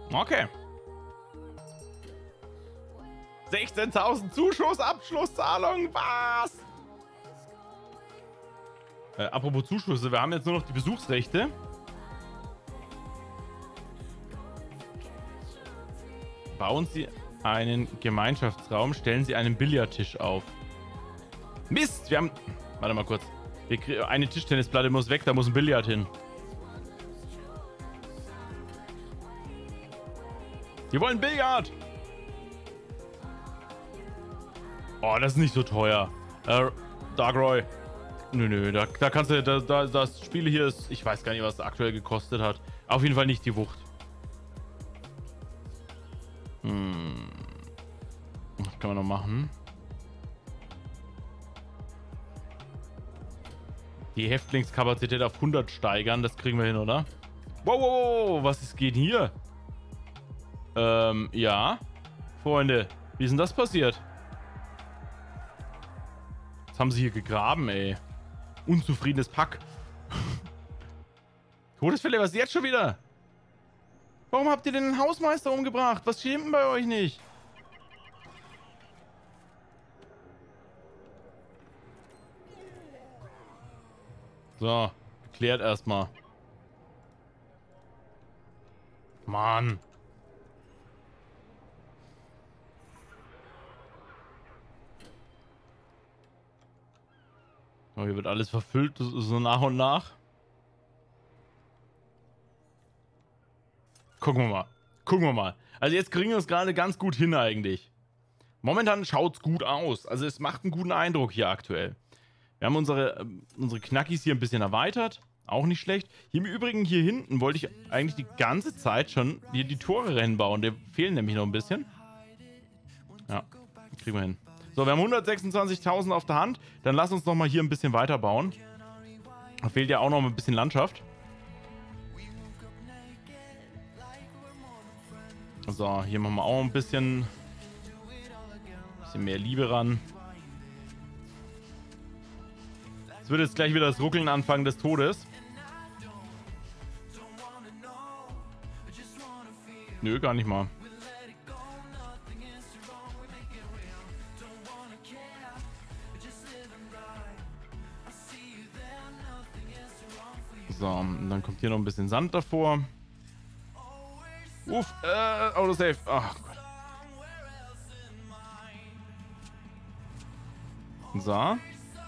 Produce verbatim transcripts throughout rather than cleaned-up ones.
Okay. sechzehntausend Zuschuss, Abschlusszahlung, was? Äh, apropos Zuschüsse, wir haben jetzt nur noch die Besuchsrechte. Bauen Sie einen Gemeinschaftsraum, stellen Sie einen Billardtisch auf. Mist, wir haben... Warte mal kurz. Wir, eine Tischtennisplatte muss weg, da muss ein Billard hin. Wir wollen Billard! Oh, das ist nicht so teuer. Äh, Darkroy. Nö, nö, da, da kannst du, da, da, das Spiel hier ist, ich weiß gar nicht, was es aktuell gekostet hat. Auf jeden Fall nicht die Wucht. Hm. Was kann man noch machen? Die Häftlingskapazität auf hundert steigern, das kriegen wir hin, oder? Wow, wow, wow, was ist, geht hier? Ähm, ja. Freunde, wie ist denn das passiert? Jetzt haben sie hier gegraben, ey. Unzufriedenes Pack. Todesfälle, was ist jetzt schon wieder? Warum habt ihr denn den Hausmeister umgebracht? Was stimmt denn bei euch nicht? So, geklärt erstmal. Mann. Oh, hier wird alles verfüllt, so nach und nach. Gucken wir mal. Gucken wir mal. Also jetzt kriegen wir es gerade ganz gut hin eigentlich. Momentan schaut es gut aus. Also es macht einen guten Eindruck hier aktuell. Wir haben unsere, äh, unsere Knackis hier ein bisschen erweitert. Auch nicht schlecht. Hier im Übrigen, hier hinten wollte ich eigentlich die ganze Zeit schon hier die Tore rennen bauen. Die fehlen nämlich noch ein bisschen. Ja, kriegen wir hin. So, wir haben hundertsechsundzwanzigtausend auf der Hand. Dann lass uns noch mal hier ein bisschen weiter bauen. Da fehlt ja auch noch ein bisschen Landschaft. So, hier machen wir auch ein bisschen, bisschen mehr Liebe ran. Es wird jetzt gleich wieder das Ruckeln anfangen des Todes. Nö, gar nicht mal. So, und dann kommt hier noch ein bisschen Sand davor. Uff, äh, Autosave. Ach Gott. So. Oh,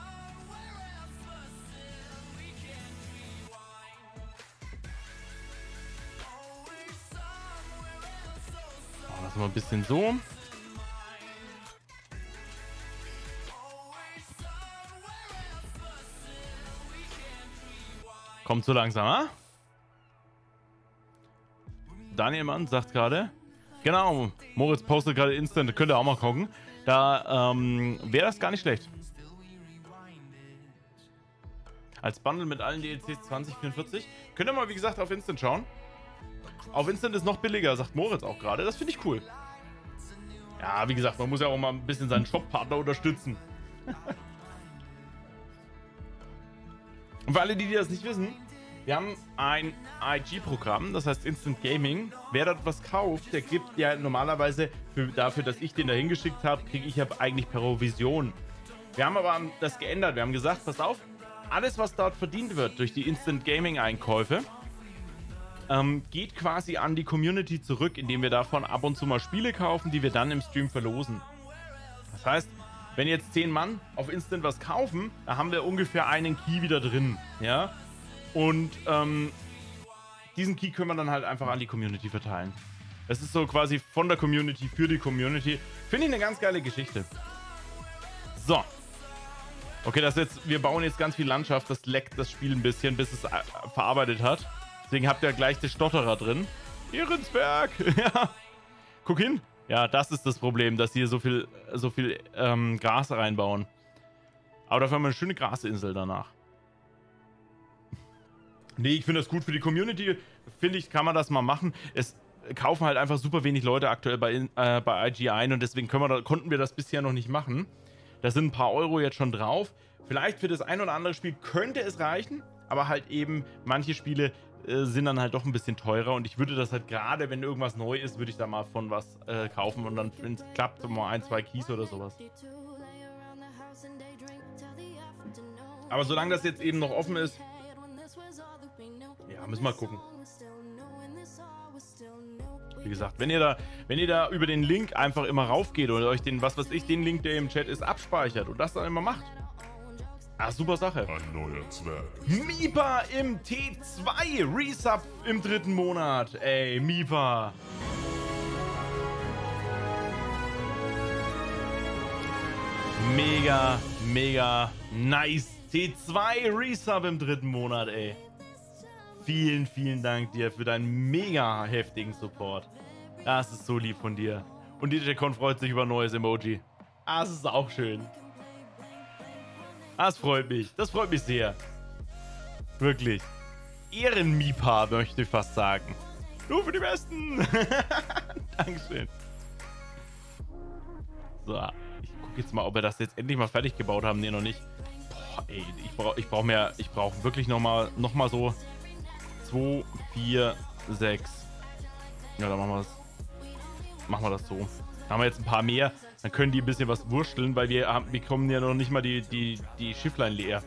lassen wir ein bisschen so. Kommt so langsam, ha? Daniel Mann sagt gerade, genau, Moritz postet gerade Instant, könnt ihr auch mal gucken. Da ähm, wäre das gar nicht schlecht. Als Bundle mit allen D L Cs zwanzig vierundvierzig. Könnt ihr mal, wie gesagt, auf Instant schauen. Auf Instant ist noch billiger, sagt Moritz auch gerade. Das finde ich cool. Ja, wie gesagt, man muss ja auch mal ein bisschen seinen Shop-Partner unterstützen. Und für alle, die, die das nicht wissen, wir haben ein I G-Programm, das heißt Instant Gaming. Wer dort was kauft, der gibt ja normalerweise für, dafür, dass ich den da hingeschickt habe, kriege ich ja eigentlich Provision. Wir haben aber das geändert. Wir haben gesagt, pass auf, alles, was dort verdient wird durch die Instant Gaming-Einkäufe, ähm, geht quasi an die Community zurück, indem wir davon ab und zu mal Spiele kaufen, die wir dann im Stream verlosen. Das heißt, wenn jetzt zehn Mann auf Instant was kaufen, da haben wir ungefähr einen Key wieder drin, ja. Und ähm, diesen Key können wir dann halt einfach an die Community verteilen. Das ist so quasi von der Community für die Community. Finde ich eine ganz geile Geschichte. So. Okay, das jetzt, wir bauen jetzt ganz viel Landschaft. Das leckt das Spiel ein bisschen, bis es äh, verarbeitet hat. Deswegen habt ihr gleich den Stotterer drin. Ehrensberg! Ja. Guck hin. Ja, das ist das Problem, dass sie hier so viel, so viel ähm, Gras reinbauen. Aber dafür haben wir eine schöne Grasinsel danach. Nee, ich finde das gut für die Community. Finde ich, kann man das mal machen. Es kaufen halt einfach super wenig Leute aktuell bei, äh, bei I G ein und deswegen können wir da, konnten wir das bisher noch nicht machen. Da sind ein paar Euro jetzt schon drauf. Vielleicht für das ein oder andere Spiel könnte es reichen, aber halt eben manche Spiele äh, sind dann halt doch ein bisschen teurer. Und ich würde das halt gerade, wenn irgendwas neu ist, würde ich da mal von was äh, kaufen. Und dann, wenn es klappt, mal ein, zwei Keys oder sowas. Aber solange das jetzt eben noch offen ist, ja, müssen wir mal gucken. Wie gesagt, wenn ihr da, wenn ihr da über den Link einfach immer raufgeht und euch den, was weiß ich, den Link, der im Chat ist, abspeichert und das dann immer macht. Ah, super Sache. Ein neuer Zwerg. Mipa im T zwei Resub im dritten Monat. Ey, Mipa. Mega, mega nice. T zwei Resub im dritten Monat, ey. Vielen, vielen Dank dir für deinen mega heftigen Support. Das ist so lieb von dir. Und D J Con freut sich über ein neues Emoji. Das ist auch schön. Das freut mich. Das freut mich sehr. Wirklich. Ehrenmipa, möchte ich fast sagen. Nur für die Besten. Dankeschön. So, ich gucke jetzt mal, ob wir das jetzt endlich mal fertig gebaut haben. Nee, noch nicht. Boah, ey, ich brauche ich brauch mehr. Ich brauche wirklich noch mal, noch mal so zwei, vier, sechs. Ja, dann machen wir das. Machen wir das so. Dann haben wir jetzt ein paar mehr. Dann können die ein bisschen was wursteln, weil wir haben, wir kommen ja noch nicht mal die, die, die Schifflein leer.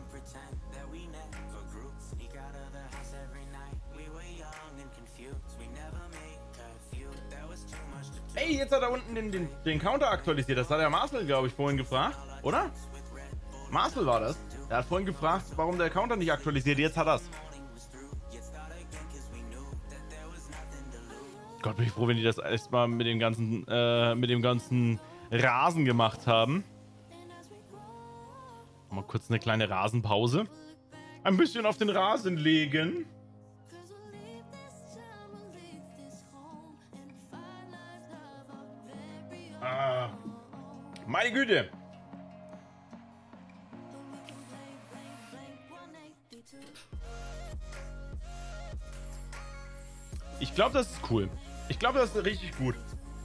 Ey, jetzt hat er unten den, den, den Counter aktualisiert. Das hat der Marcel, glaube ich, vorhin gefragt, oder? Marcel war das. Er hat vorhin gefragt, warum der Counter nicht aktualisiert. Jetzt hat er's. Gott, bin ich froh, wenn die das erstmal mit dem ganzen, äh, mit dem ganzen Rasen gemacht haben. Mal kurz eine kleine Rasenpause. Ein bisschen auf den Rasen legen. Ah, meine Güte. Ich glaube, das ist cool. Ich glaube, das ist richtig gut.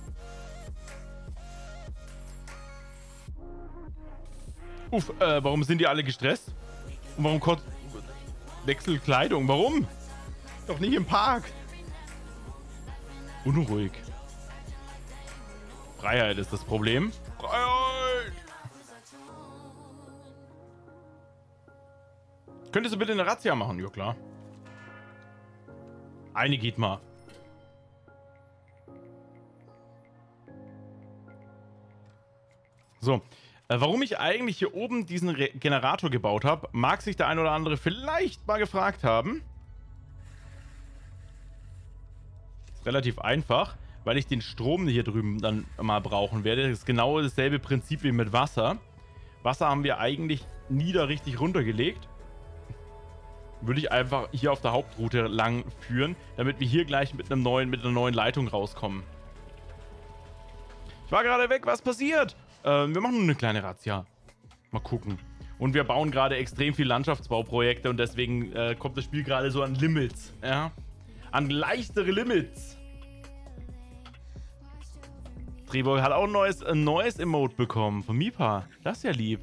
Uff, äh, warum sind die alle gestresst? Und warum kurz Wechsel Kleidung? Warum? Doch nicht im Park. Unruhig. Freiheit ist das Problem. Freiheit! Könntest du bitte eine Razzia machen? Ja, klar. Eine geht mal. So, äh, warum ich eigentlich hier oben diesen Re Generator gebaut habe, mag sich der ein oder andere vielleicht mal gefragt haben. Ist relativ einfach, weil ich den Strom hier drüben dann mal brauchen werde. Das ist genau dasselbe Prinzip wie mit Wasser. Wasser haben wir eigentlich nie da richtig runtergelegt. Würde ich einfach hier auf der Hauptroute lang führen, damit wir hier gleich mit einem neuen, mit einer neuen Leitung rauskommen. Ich war gerade weg, was passiert? Äh, wir machen nur eine kleine Razzia. Mal gucken. Und wir bauen gerade extrem viel Landschaftsbauprojekte und deswegen äh, kommt das Spiel gerade so an Limits. Ja? An leichtere Limits. Treboy hat auch ein neues, ein neues Emote bekommen von Mipa. Das ist ja lieb.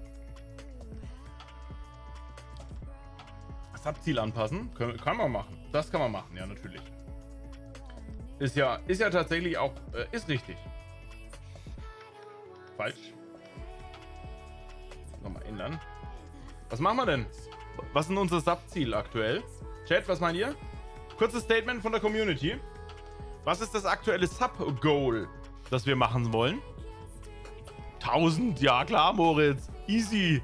Subziel anpassen. Können, kann man machen. Das kann man machen, ja, natürlich. Ist ja, ist ja tatsächlich auch, äh, ist richtig. Falsch. Nochmal ändern. Was machen wir denn? Was ist denn unser Subziel aktuell? Chat, was meint ihr? Kurzes Statement von der Community. Was ist das aktuelle Sub-Goal, das wir machen wollen? tausend, ja klar, Moritz. Easy.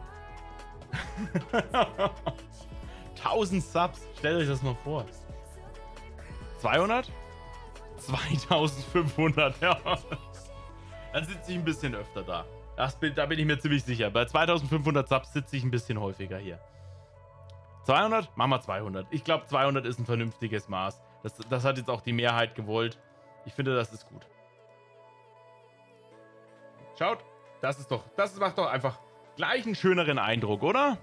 tausend Subs, stellt euch das mal vor. zweihundert? zweitausendfünfhundert, ja. Dann sitze ich ein bisschen öfter da. Das bin, da bin ich mir ziemlich sicher. Bei zweitausendfünfhundert Subs sitze ich ein bisschen häufiger hier. zweihundert? Machen wir zweihundert. Ich glaube, zweihundert ist ein vernünftiges Maß. Das, das hat jetzt auch die Mehrheit gewollt. Ich finde, das ist gut. Schaut, das ist doch, das macht doch einfach gleich einen schöneren Eindruck, oder?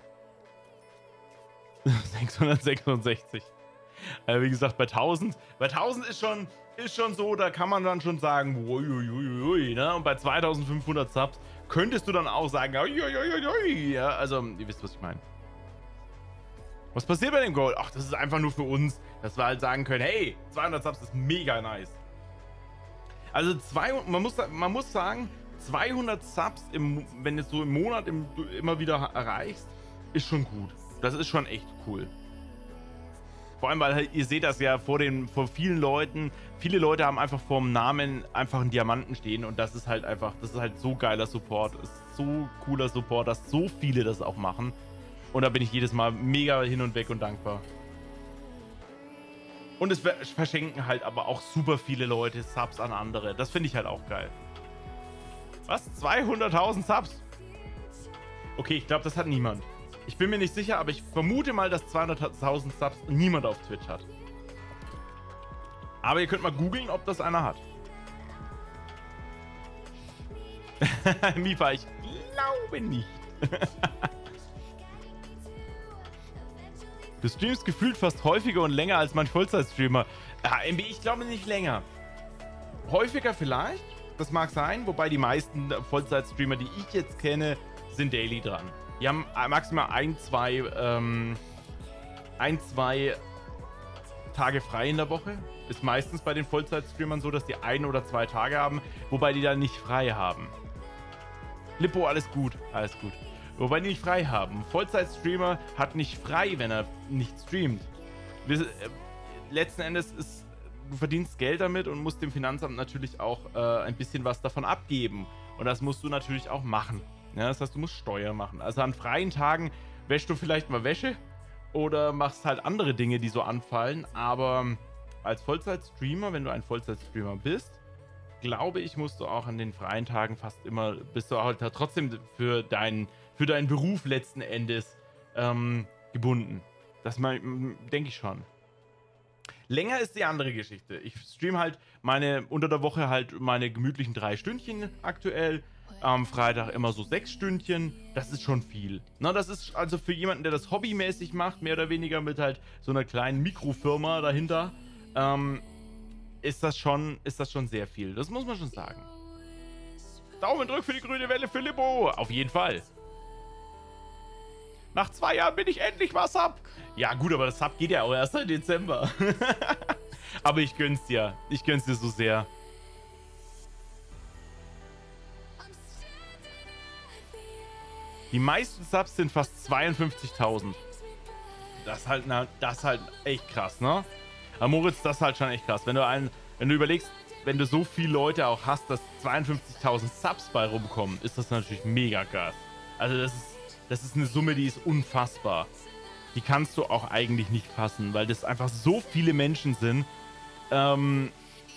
sechshundertsechsundsechzig. Also wie gesagt, bei tausend, bei tausend ist schon, ist schon so, da kann man dann schon sagen, uiuiui, ne? Und bei zweitausendfünfhundert Subs könntest du dann auch sagen, uiuiui, ja, also ihr wisst, was ich meine. Was passiert bei dem Goal? Ach, das ist einfach nur für uns, dass wir halt sagen können, hey, zweihundert Subs ist mega nice. Also zwei, man muss, man muss sagen, zweihundert Subs, im, wenn du es so im Monat im, immer wieder erreichst, ist schon gut. Das ist schon echt cool. Vor allem, weil halt, ihr seht das ja vor den, vor vielen Leuten, viele Leute haben einfach vorm Namen einfach einen Diamanten stehen und das ist halt einfach, das ist halt so geiler Support, ist so cooler Support, dass so viele das auch machen. Und da bin ich jedes Mal mega hin und weg und dankbar. Und es verschenken halt aber auch super viele Leute Subs an andere. Das finde ich halt auch geil. Was? zweihunderttausend Subs? Okay, ich glaube, das hat niemand. Ich bin mir nicht sicher, aber ich vermute mal, dass zweihunderttausend Subs niemand auf Twitch hat. Aber ihr könnt mal googeln, ob das einer hat. Mifa, ich glaube nicht. Du streamst gefühlt fast häufiger und länger als mein Vollzeitstreamer. Ja, M B, ich glaube nicht länger. Häufiger vielleicht, das mag sein, wobei die meisten Vollzeitstreamer, die ich jetzt kenne, sind daily dran. Die haben maximal ein, zwei, ähm, ein, zwei Tage frei in der Woche. Ist meistens bei den Vollzeitstreamern so, dass die ein oder zwei Tage haben, wobei die dann nicht frei haben. Lippo, alles gut, alles gut. Wobei die nicht frei haben. Vollzeitstreamer hat nicht frei, wenn er nicht streamt. Wir, äh, letzten Endes ist, du verdienst Geld damit und musst dem Finanzamt natürlich auch äh, ein bisschen was davon abgeben. Und das musst du natürlich auch machen. Ja, das heißt, du musst Steuer machen. Also an freien Tagen wäschst du vielleicht mal Wäsche oder machst halt andere Dinge, die so anfallen. Aber als Vollzeitstreamer, wenn du ein Vollzeitstreamer bist, glaube ich, musst du auch an den freien Tagen fast immer, bist du halt trotzdem für deinen für deinen Beruf letzten Endes ähm, gebunden. Das denke ich schon. Länger ist die andere Geschichte. Ich stream halt meine, unter der Woche halt meine gemütlichen drei Stündchen aktuell. Am Freitag immer so sechs Stündchen. Das ist schon viel. Na, das ist also für jemanden, der das hobbymäßig macht, mehr oder weniger mit halt so einer kleinen Mikrofirma dahinter, ähm, ist das schon, ist das schon sehr viel. Das muss man schon sagen. Daumen drück für die grüne Welle für Lippo. Auf jeden Fall. Nach zwei Jahren bin ich endlich mal Sub. Ja gut, aber das Sub geht ja auch erst im Dezember. Aber ich gönn's dir. Ich gönn's dir so sehr. Die meisten Subs sind fast zweiundfünfzigtausend. Das halt, na, das halt echt krass, ne? Aber Moritz, das ist halt schon echt krass. Wenn du einen, wenn du überlegst, wenn du so viele Leute auch hast, dass zweiundfünfzigtausend Subs bei rumkommen, ist das natürlich mega krass. Also das ist Das ist eine Summe, die ist unfassbar. Die kannst du auch eigentlich nicht fassen, weil das einfach so viele Menschen sind. Ähm,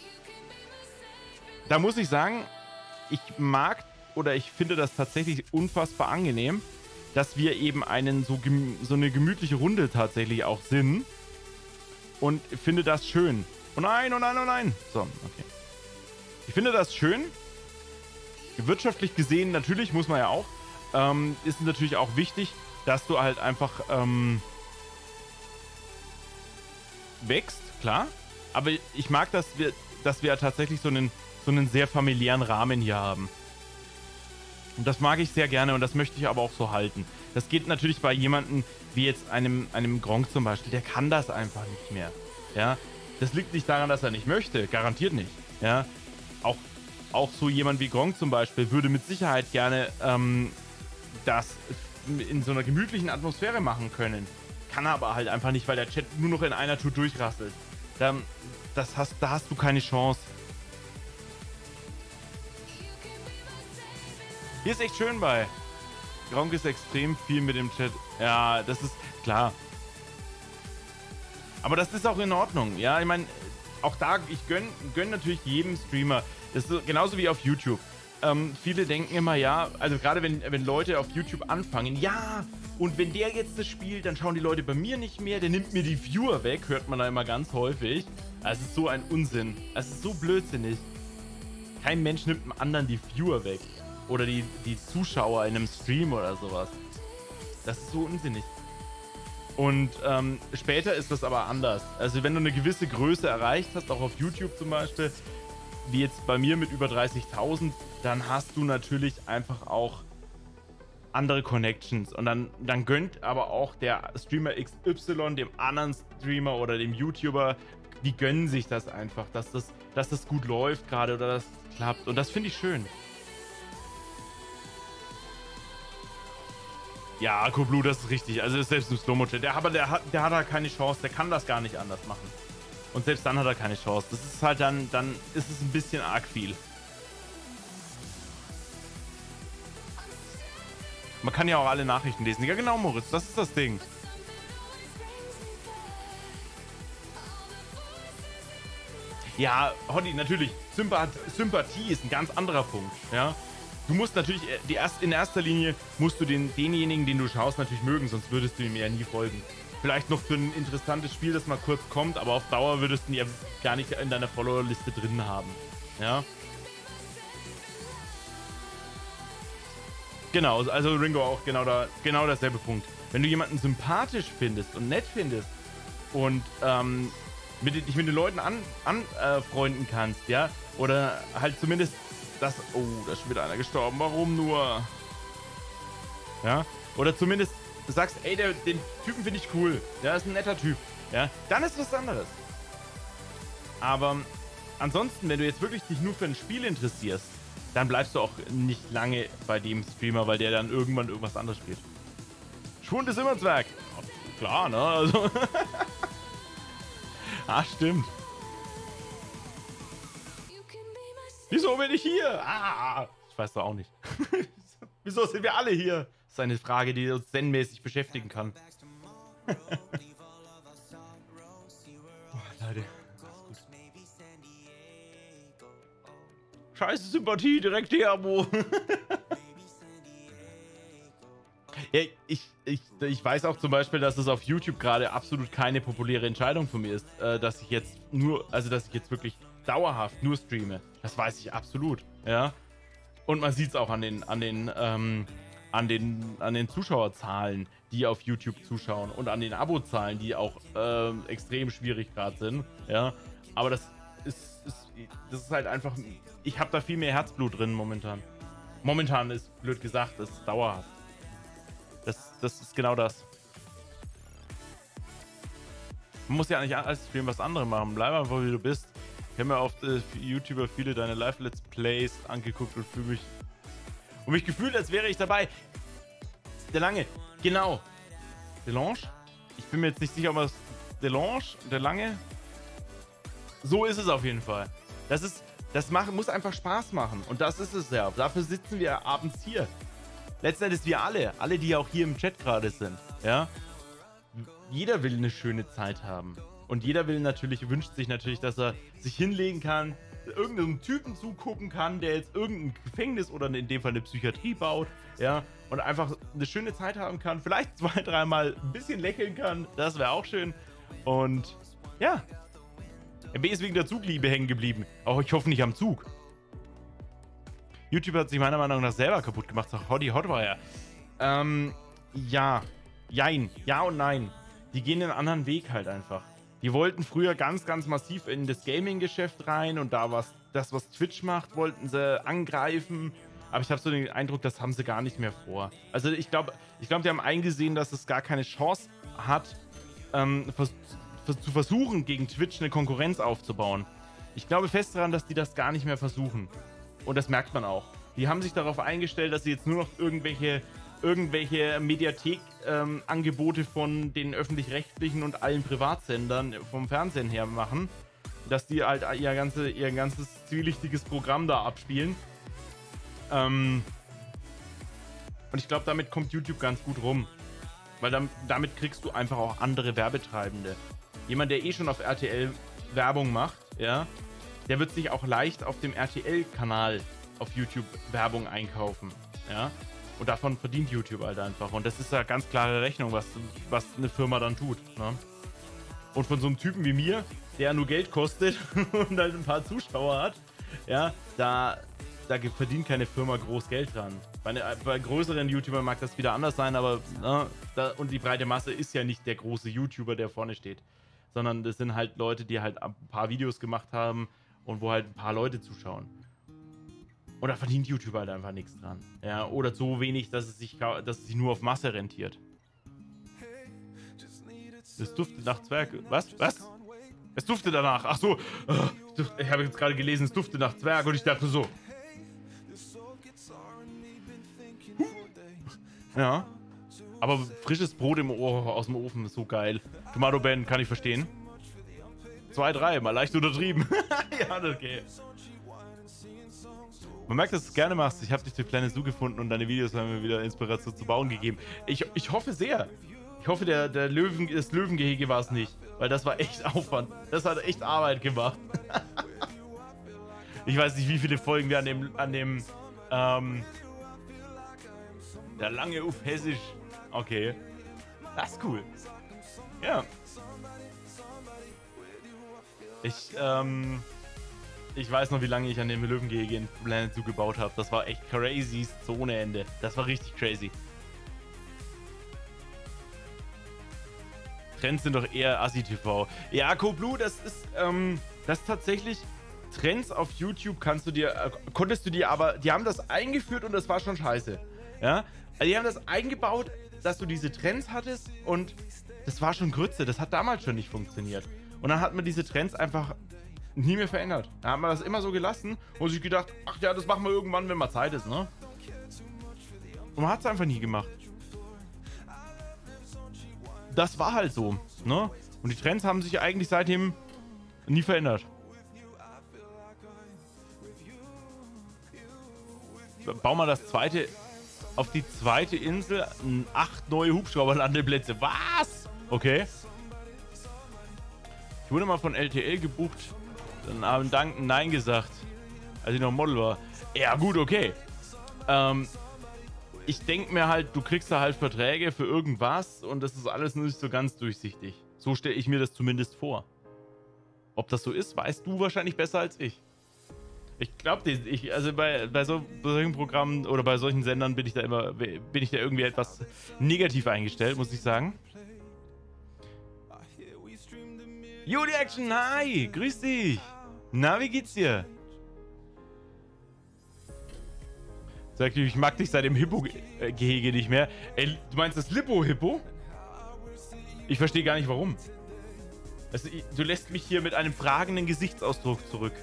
da muss ich sagen, ich mag oder ich finde das tatsächlich unfassbar angenehm, dass wir eben einen so, so eine gemütliche Runde tatsächlich auch sind. Und finde das schön. Oh nein, oh nein, oh nein. So, okay. Ich finde das schön. Wirtschaftlich gesehen, natürlich muss man ja auch. Ähm, ist natürlich auch wichtig, dass du halt einfach ähm, wächst, klar. Aber ich mag, dass wir, dass wir tatsächlich so einen, so einen sehr familiären Rahmen hier haben. Und das mag ich sehr gerne und das möchte ich aber auch so halten. Das geht natürlich bei jemandem wie jetzt einem, einem Gronkh zum Beispiel, der kann das einfach nicht mehr. Ja, das liegt nicht daran, dass er nicht möchte, garantiert nicht. Ja, auch, auch so jemand wie Gronkh zum Beispiel würde mit Sicherheit gerne ähm, das in so einer gemütlichen Atmosphäre machen können. Kann aber halt einfach nicht, weil der Chat nur noch in einer Tour durchrasselt. Da, das hast, da hast du keine Chance. Hier ist echt schön bei. Gronkh ist extrem viel mit dem Chat. Ja, das ist klar. Aber das ist auch in Ordnung. Ja, ich meine, auch da, ich gönne gönn natürlich jedem Streamer. Das ist genauso wie auf YouTube. Ähm, viele denken immer, ja, also gerade wenn, wenn Leute auf YouTube anfangen, ja, und wenn der jetzt das spielt, dann schauen die Leute bei mir nicht mehr, der nimmt mir die Viewer weg, hört man da immer ganz häufig. Es ist so ein Unsinn. Es ist so blödsinnig. Kein Mensch nimmt einem anderen die Viewer weg. Oder die, die Zuschauer in einem Stream oder sowas. Das ist so unsinnig. Und ähm, später ist das aber anders. Also wenn du eine gewisse Größe erreicht hast, auch auf YouTube zum Beispiel, wie jetzt bei mir mit über dreißigtausend, dann hast du natürlich einfach auch andere Connections. Und dann, dann gönnt aber auch der Streamer X Y dem anderen Streamer oder dem YouTuber, die gönnen sich das einfach, dass das, dass das gut läuft gerade oder dass es klappt. Und das finde ich schön. Ja, Akku das ist richtig. Also ist selbst ein Slow-Motion. Der, aber der hat, der hat halt keine Chance. Der kann das gar nicht anders machen. Und selbst dann hat er keine Chance. Das ist halt dann, dann ist es ein bisschen arg viel. Man kann ja auch alle Nachrichten lesen. Ja genau, Moritz, das ist das Ding. Ja, Hoddy, natürlich. Sympath Sympathie ist ein ganz anderer Punkt. Ja, du musst natürlich die erst, in erster Linie musst du den, denjenigen, den du schaust, natürlich mögen, sonst würdest du ihm ja nie folgen. Vielleicht noch für ein interessantes Spiel, das mal kurz kommt, aber auf Dauer würdest du ihn ja gar nicht in deiner Follower-Liste drin haben. Ja. Genau, also Ringo auch genau da, genau derselbe Punkt. Wenn du jemanden sympathisch findest und nett findest und ähm, mit, dich mit den Leuten anfreunden an, äh, kannst, ja, oder halt zumindest das, oh, da ist schon wieder einer gestorben, warum nur? Ja, oder zumindest du sagst, ey, der, den Typen finde ich cool, der ist ein netter Typ, ja, dann ist was anderes. Aber ansonsten, wenn du jetzt wirklich dich nur für ein Spiel interessierst, dann bleibst du auch nicht lange bei dem Streamer, weil der dann irgendwann irgendwas anderes spielt. Schwund ist immer ins Werk. Klar, ne? Also ah, stimmt. Wieso bin ich hier? Ah, ich weiß doch auch nicht. Wieso sind wir alle hier? Das ist eine Frage, die uns zen-mäßig beschäftigen kann. Oh, Leute. Scheiße Sympathie, direkt hier, Abo. Ja, ich, ich, ich weiß auch zum Beispiel, dass es auf YouTube gerade absolut keine populäre Entscheidung von mir ist, äh, dass ich jetzt nur, also dass ich jetzt wirklich dauerhaft nur streame. Das weiß ich absolut, ja. Und man sieht es auch an den, an den, ähm, an den, an den Zuschauerzahlen, die auf YouTube zuschauen und an den Abozahlen, die auch ähm, extrem schwierig gerade sind, ja. Aber das ist, ist, das ist halt einfach, ich habe da viel mehr Herzblut drin momentan. Momentan ist, blöd gesagt, das ist dauerhaft. Das, das ist genau das. Man muss ja nicht als Stream was anderes machen. Bleib einfach, wie du bist. Ich habe mir auf äh, YouTuber viele deine Live-Let's Plays angeguckt und fühle mich und mich gefühlt, als wäre ich dabei. Der Lange, genau. Delange? Ich bin mir jetzt nicht sicher, ob es Delange, der Lange. So ist es auf jeden Fall. Das ist, das macht, muss einfach Spaß machen. Und das ist es ja. Dafür sitzen wir abends hier. Letzten Endes wir alle, alle, die auch hier im Chat gerade sind, ja. Jeder will eine schöne Zeit haben. Und jeder will natürlich, wünscht sich natürlich, dass er sich hinlegen kann, irgendeinem Typen zugucken kann, der jetzt irgendein Gefängnis oder in dem Fall eine Psychiatrie baut, ja, und einfach eine schöne Zeit haben kann, vielleicht zwei, dreimal ein bisschen lächeln kann, das wäre auch schön. Und ja, M B ist wegen der Zugliebe hängen geblieben. Auch ich hoffe nicht am Zug. YouTube hat sich meiner Meinung nach selber kaputt gemacht, sagt Hoddy Hotwire. Ähm, ja, jein, ja und nein. Die gehen einen anderen Weg halt einfach. Die wollten früher ganz, ganz massiv in das Gaming-Geschäft rein und da was, das, was Twitch macht, wollten sie angreifen. Aber ich habe so den Eindruck, das haben sie gar nicht mehr vor. Also ich glaube, ich glaube, die haben eingesehen, dass es gar keine Chance hat, ähm, vers vers zu versuchen, gegen Twitch eine Konkurrenz aufzubauen. Ich glaube fest daran, dass die das gar nicht mehr versuchen. Und das merkt man auch. Die haben sich darauf eingestellt, dass sie jetzt nur noch irgendwelche, irgendwelche Mediathek-Angebote ähm, von den öffentlich-rechtlichen und allen Privatsendern vom Fernsehen her machen. Dass die halt ihr, ganze, ihr ganzes zwielichtiges Programm da abspielen. Ähm und ich glaube, damit kommt YouTube ganz gut rum. Weil dann, damit kriegst du einfach auch andere Werbetreibende. Jemand, der eh schon auf R T L Werbung macht, ja, der wird sich auch leicht auf dem R T L-Kanal auf YouTube Werbung einkaufen, ja. Und davon verdient YouTube halt einfach. Und das ist ja ganz klare Rechnung, was, was eine Firma dann tut, ne? Und von so einem Typen wie mir, der nur Geld kostet und halt ein paar Zuschauer hat, ja, da, da verdient keine Firma groß Geld dran. Bei, ne, bei größeren YouTubern mag das wieder anders sein, aber ne, da, und die breite Masse ist ja nicht der große YouTuber, der vorne steht, sondern das sind halt Leute, die halt ein paar Videos gemacht haben und wo halt ein paar Leute zuschauen. Und da verdient YouTube halt einfach nichts dran. Ja, oder so wenig, dass es sich, dass es sich nur auf Masse rentiert. Es duftet nach Zwerg. Was? Was? Es duftet danach. Ach so. Ich habe jetzt gerade gelesen, es duftet nach Zwerg und ich dachte so. Ja. Aber frisches Brot im Ohr aus dem Ofen ist so geil. Tomato Ben, kann ich verstehen. Zwei, drei, mal leicht untertrieben. Ja, okay. Man merkt, dass du es gerne machst. Ich habe dich durch Planet Zoo gefunden und deine Videos haben mir wieder Inspiration zu bauen gegeben. Ich, ich hoffe sehr. Ich hoffe, der, der Löwen, das Löwengehege war es nicht. Weil das war echt Aufwand. Das hat echt Arbeit gemacht. Ich weiß nicht, wie viele Folgen wir an dem, an dem, ähm, der lange auf Hessisch. Okay. Das ist cool. Ja. Ich, ähm, ich weiß noch, wie lange ich an dem Löwengehege in Planet Zoo gebaut habe. Das war echt crazy ohne Ende. Das war richtig crazy. Trends sind doch eher Assi-T V. Ja, CoBlue, das ist, ähm, das ist tatsächlich... Trends auf YouTube kannst du dir, äh, konntest du dir aber, die haben das eingeführt und das war schon scheiße. Ja, also die haben das eingebaut, dass du diese Trends hattest und das war schon Grütze. Das hat damals schon nicht funktioniert. Und dann hat man diese Trends einfach nie mehr verändert. Da haben wir das immer so gelassen und sich gedacht, ach ja, das machen wir irgendwann, wenn mal Zeit ist, ne? Und man hat es einfach nie gemacht. Das war halt so, ne? Und die Trends haben sich eigentlich seitdem nie verändert. Bau mal das zweite, auf die zweite Insel acht neue Hubschrauberlandeplätze. Was? Okay. Ich wurde mal von L T L gebucht. Dann haben Danken Nein gesagt, als ich noch Model war. Ja gut, okay. Ähm, ich denke mir halt, du kriegst da halt Verträge für irgendwas und das ist alles nicht so ganz durchsichtig. So stelle ich mir das zumindest vor. Ob das so ist, weißt du wahrscheinlich besser als ich. Ich glaube, ich, also bei, bei, so, bei solchen Programmen oder bei solchen Sendern bin ich da immer, bin ich da irgendwie etwas negativ eingestellt, muss ich sagen. Juli Action, hi, grüß dich. Na, wie geht's dir? Sag ich, ich mag dich seit dem Hippo-Gehege nicht mehr. Ey, du meinst das Lippo-Hippo? Ich verstehe gar nicht, warum. Also, du lässt mich hier mit einem fragenden Gesichtsausdruck zurück.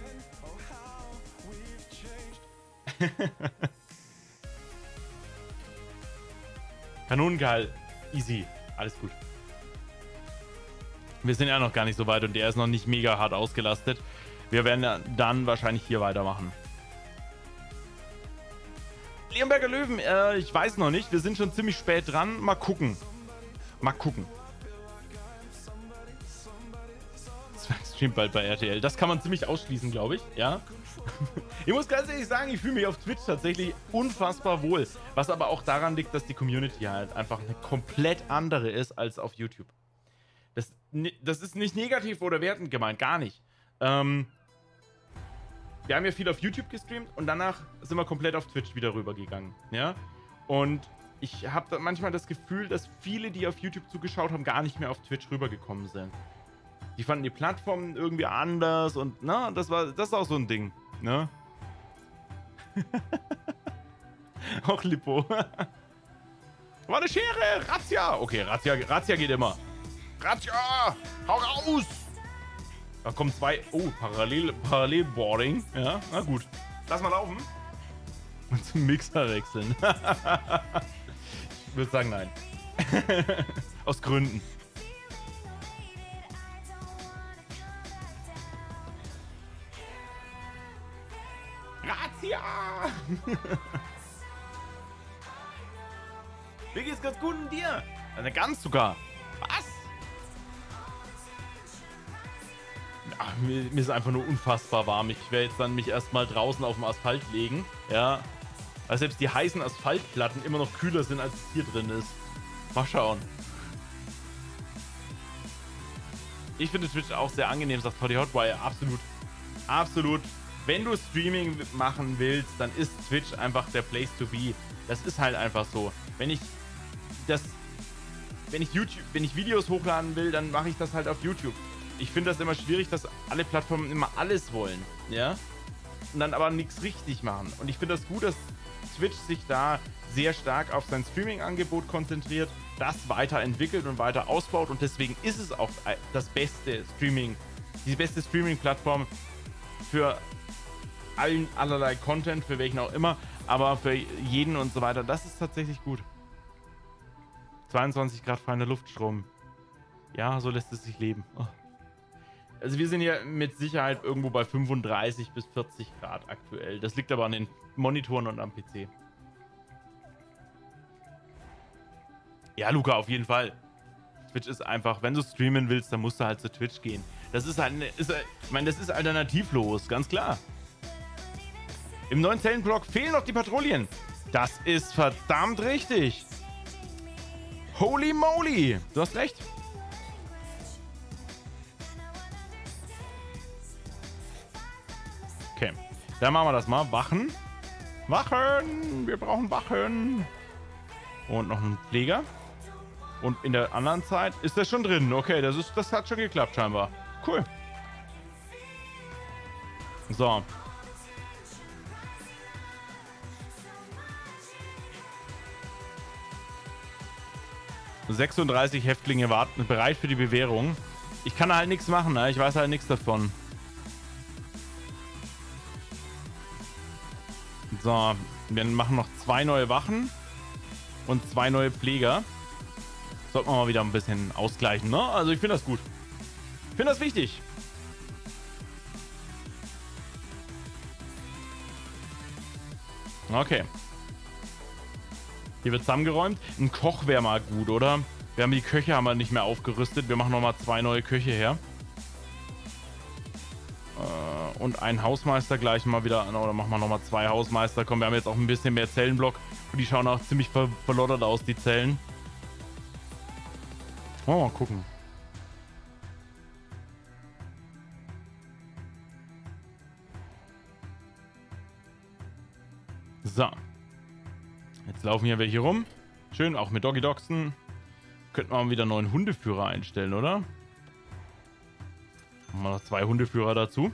Kanonengeil. Easy. Alles gut. Wir sind ja noch gar nicht so weit und der ist noch nicht mega hart ausgelastet. Wir werden dann wahrscheinlich hier weitermachen. Leonberger Löwen, äh, ich weiß noch nicht. Wir sind schon ziemlich spät dran. Mal gucken. Mal gucken. Streamt bald bei R T L. Das kann man ziemlich ausschließen, glaube ich. Ja. Ich muss ganz ehrlich sagen, ich fühle mich auf Twitch tatsächlich unfassbar wohl. Was aber auch daran liegt, dass die Community halt einfach eine komplett andere ist als auf YouTube. Das, das ist nicht negativ oder wertend gemeint, gar nicht. Ähm, wir haben ja viel auf YouTube gestreamt und danach sind wir komplett auf Twitch wieder rübergegangen. Ja? Und ich habe manchmal das Gefühl, dass viele, die auf YouTube zugeschaut haben, gar nicht mehr auf Twitch rübergekommen sind. Die fanden die Plattformen irgendwie anders und na, das war das ist auch so ein Ding, ne? Auch Lippo. War eine Schere! Razzia! Okay, Razzia, Razzia geht immer. Razzia! Hau raus! Da kommen zwei. Oh, Parallel, Parallelboarding. Ja, na gut. Lass mal laufen. Und zum Mixer wechseln. Ich würde sagen, nein. Aus Gründen. Razzia! Mir geht's ganz gut in dir. Eine Gans sogar. Was? Ach, mir, mir ist einfach nur unfassbar warm. Ich werde jetzt dann mich erstmal draußen auf dem Asphalt legen. Ja. Weil selbst die heißen Asphaltplatten immer noch kühler sind, als es hier drin ist. Mal schauen. Ich finde Twitch auch sehr angenehm, sagt Toddy Hotwire. Absolut. Absolut. Wenn du Streaming machen willst, dann ist Twitch einfach der Place to be. Das ist halt einfach so. Wenn ich das, wenn ich YouTube, wenn ich Videos hochladen will, dann mache ich das halt auf YouTube. Ich finde das immer schwierig, dass alle Plattformen immer alles wollen. Ja. und dann aber nichts richtig machen. Und ich finde das gut, dass Twitch sich da sehr stark auf sein Streaming-Angebot konzentriert, das weiterentwickelt und weiter ausbaut und deswegen ist es auch das beste Streaming, die beste Streaming-Plattform für allen allerlei Content, für welchen auch immer, aber für jeden und so weiter. Das ist tatsächlich gut. zweiundzwanzig Grad feiner Luftstrom. Ja, so lässt es sich leben. Oh. Also wir sind ja mit Sicherheit irgendwo bei fünfunddreißig bis vierzig Grad aktuell. Das liegt aber an den Monitoren und am P C. Ja, Luca, auf jeden Fall. Twitch ist einfach, wenn du streamen willst, dann musst du halt zu Twitch gehen. Das ist halt, ist, ich meine, das ist alternativlos, ganz klar. Im neuen Zellenblock fehlen noch die Patrouillen. Das ist verdammt richtig. Holy moly, du hast recht. Okay, dann machen wir das mal. Wachen. Wachen. Wir brauchen Wachen. Und noch einen Pfleger. Und in der anderen Zeit ist das schon drin. Okay, das, ist, das hat schon geklappt scheinbar. Cool. So. sechsunddreißig Häftlinge warten, bereit für die Bewährung. Ich kann halt nichts machen, ne? Ich weiß halt nichts davon. So, wir machen noch zwei neue Wachen und zwei neue Pfleger. Sollten wir mal wieder ein bisschen ausgleichen, ne? Also ich finde das gut. Ich finde das wichtig. Okay. Hier wird zusammengeräumt. Ein Koch wäre mal gut, oder? Wir haben die Köche haben wir nicht mehr aufgerüstet. Wir machen noch mal zwei neue Köche her. Äh, und einen Hausmeister gleich mal wieder. Oder machen wir noch mal zwei Hausmeister. Komm, wir haben jetzt auch ein bisschen mehr Zellenblock. Und die schauen auch ziemlich ver verloddert aus, die Zellen. Oh, mal gucken. So. Jetzt laufen hier welche rum. Schön, auch mit Doggy Doxen. Könnten wir mal wieder einen neuen Hundeführer einstellen, oder? Machen wir noch zwei Hundeführer dazu.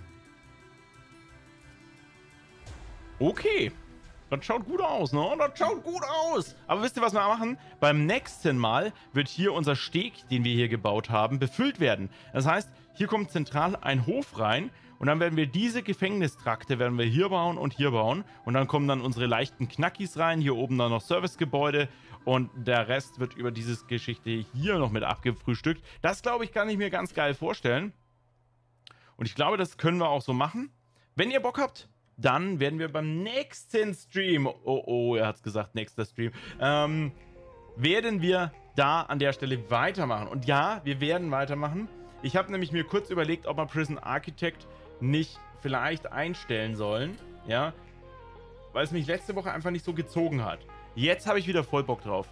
Okay. Das schaut gut aus, ne? Das schaut gut aus. Aber wisst ihr, was wir machen? Beim nächsten Mal wird hier unser Steg, den wir hier gebaut haben, befüllt werden. Das heißt, hier kommt zentral ein Hof rein und dann werden wir diese Gefängnistrakte werden wir hier bauen und hier bauen. Und dann kommen dann unsere leichten Knackis rein. Hier oben dann noch Servicegebäude und der Rest wird über dieses Geschichte hier noch mit abgefrühstückt. Das, glaube ich, kann ich mir ganz geil vorstellen. Und ich glaube, das können wir auch so machen. Wenn ihr Bock habt, dann werden wir beim nächsten Stream, oh oh, er hat es gesagt, nächster Stream, ähm, werden wir da an der Stelle weitermachen. Und ja, wir werden weitermachen. Ich habe nämlich mir kurz überlegt, ob wir Prison Architect nicht vielleicht einstellen sollen, ja, weil es mich letzte Woche einfach nicht so gezogen hat. Jetzt habe ich wieder voll Bock drauf.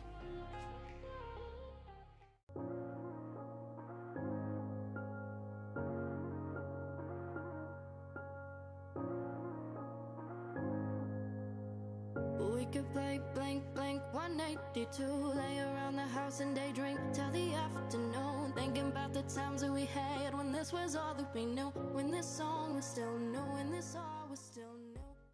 Blank, blank, blank, one eighty-two. Lay around the house and daydream till the afternoon. Thinking about the times that we had when this was all that we knew. When this song was still new, when this all was still new.